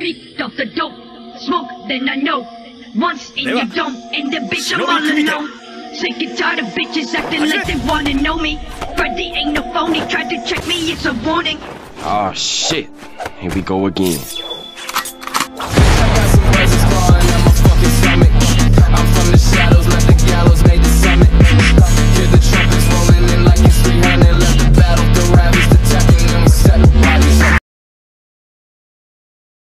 Beat off the dope, smoke, then I know. Once in your dome, in the bitch I'm all alone. Sick and tired of bitches acting like they wanna know me. Freddy ain't no phony, tried to check me, it's a warning. Oh shit, here we go again. I got some buzzes falling on my fucking stomach. I'm from the shadows, not the gallows.